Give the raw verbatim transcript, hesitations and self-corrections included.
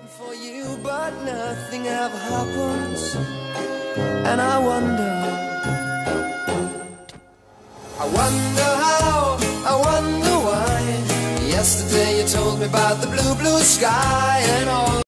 for you, but nothing ever happens, and I wonder, I wonder how, I wonder why. Yesterday you told me about the blue, blue sky and all